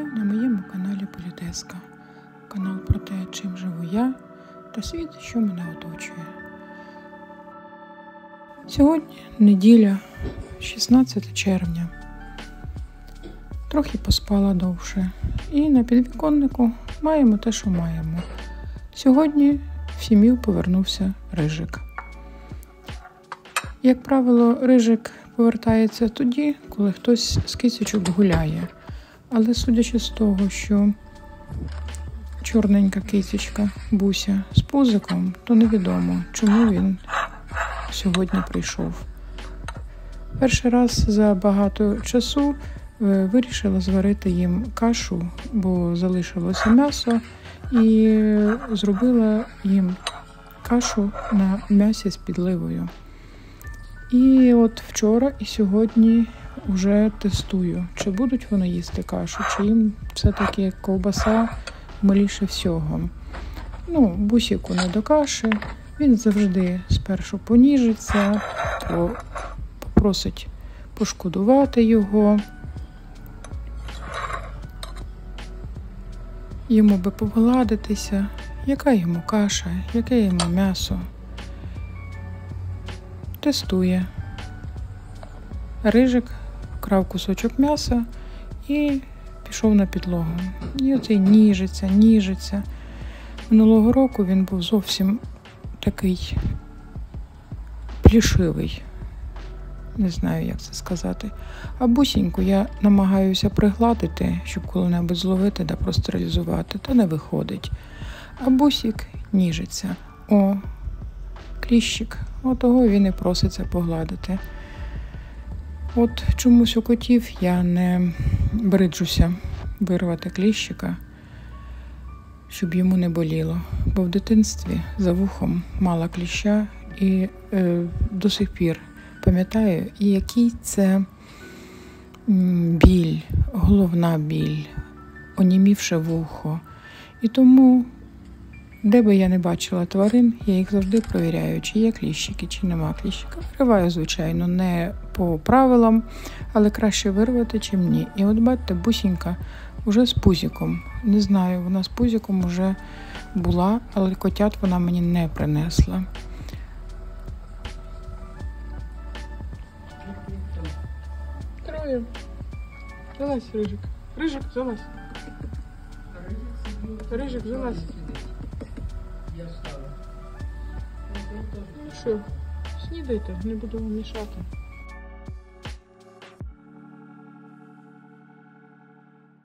Вітаю на моєму каналі Політеска. Канал про те, чим живу я та світ, що мене оточує. Сьогодні неділя, 16 червня. Трохи поспала довше. І на підвіконнику маємо те, що маємо. Сьогодні в сім'ю повернувся Рижик. Як правило, Рижик повертається тоді, коли хтось з кицючок гуляє. Але судячи з того, що чорненька кицючка Буся з пузиком, то невідомо, чому він сьогодні прийшов. Перший раз за багато часу вирішила зварити їм кашу, бо залишилося м'ясо, і зробила їм кашу на м'ясі з підливою. І от вчора і сьогодні вже тестую, чи будуть вони їсти кашу, чи їм все-таки ковбаса миліше всього. Бусіку не до каші, він завжди спершу поніжиться, попросить пошкодувати його. Йому би погладитися, яка йому каша, яке йому м'ясо. Тестує. Рижик вкрав кусочок м'яса і пішов на підлогу. І оцей ніжиться. Минулого року він був зовсім такий плішивий. Не знаю, як це сказати. А бусіньку я намагаюся пригладити, щоб коли-небудь зловити та простерилізувати, та не виходить. А бусік ніжиться. Кліщик. Отого він і проситься погладити. От чомусь у котів я не бриджуся вирвати кліщика, щоб йому не боліло. Бо в дитинстві за вухом мала кліща і до сих пір пам'ятаю, який це біль, головна біль, онімівше вухо. І тому, де би я не бачила тварин, я їх завжди провіряю, чи є кліщики, чи нема кліщика. Вириваю, звичайно, не по правилам, але краще вирвати, чим ні. І от бачите, бусінька вже з пузиком. Не знаю, вона з пузиком вже була, але котят вона мені не принесла. Троє. Залазь, Рижик. Рижик, залазь. Рижик, залазь. Що? Снідайте, не буду вам мішати.